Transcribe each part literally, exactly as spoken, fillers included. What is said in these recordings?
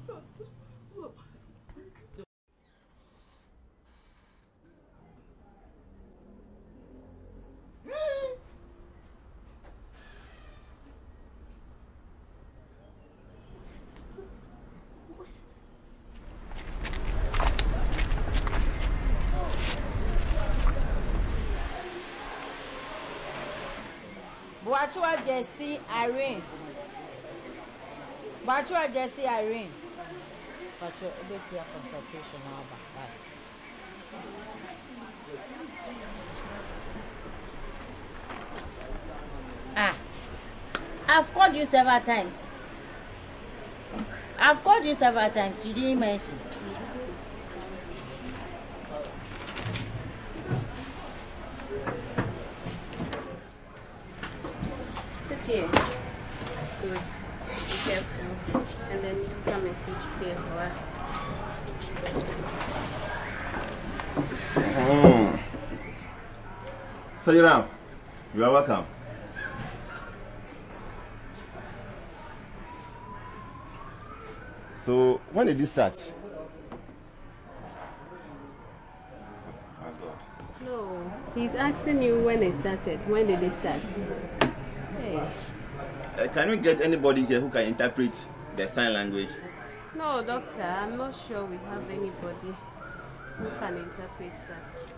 Bachua Jesse Irene. Bachua Jesse Irene. Bachua, a bit your consultation now. Ah, I've called you several times. I've called you several times. You didn't mention. Sit here. Good. Be careful. And then you come and sit here for us. Mm. Sit down. You are welcome. So, when did this start? No, he's asking you when it started. When did it start? Hey. Uh, can we get anybody here who can interpret the sign language? No, doctor, I'm not sure we have anybody who can interpret that.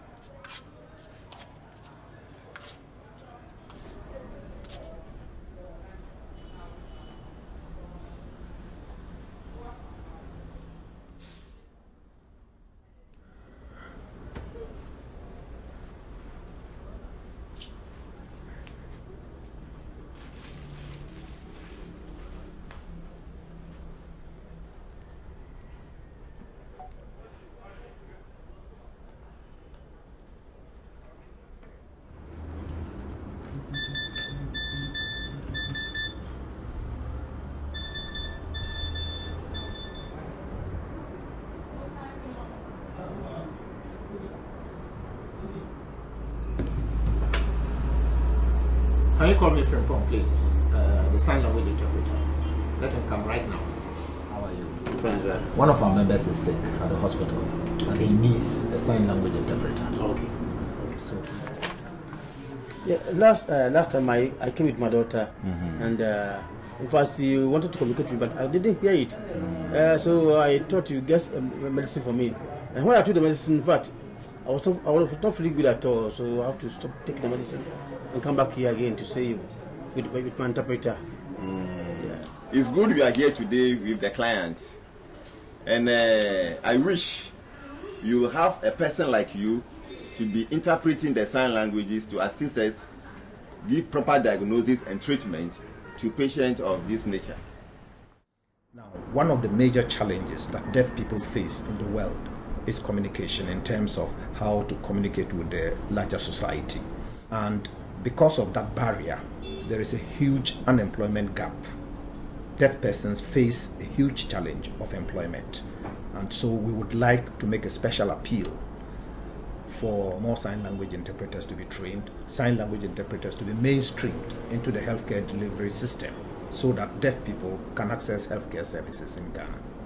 Can you call me Frimpong, please? Uh, the sign language interpreter. Let him come right now. How are you? Fine, sir. One of our members is sick at the hospital, and he needs a sign language interpreter. Okay. Okay. So, yeah, last uh, last time I, I came with my daughter, mm-hmm. and uh, in fact you wanted to communicate with me, but I didn't hear it. Mm-hmm. uh, so I thought you get a medicine for me, and when I took the medicine, in fact, I was not, I was not feeling good at all. So I have to stop taking the medicine and come back here again to see you with, with my interpreter. Mm. Yeah. It's good you are here today with the client, and uh, I wish you have a person like you to be interpreting the sign languages to assist us give proper diagnosis and treatment to patients of this nature. Now, one of the major challenges that deaf people face in the world is communication, in terms of how to communicate with the larger society. And because of that barrier, there is a huge unemployment gap. Deaf persons face a huge challenge of employment. And so we would like to make a special appeal for more sign language interpreters to be trained, sign language interpreters to be mainstreamed into the healthcare delivery system, so that deaf people can access healthcare services in Ghana.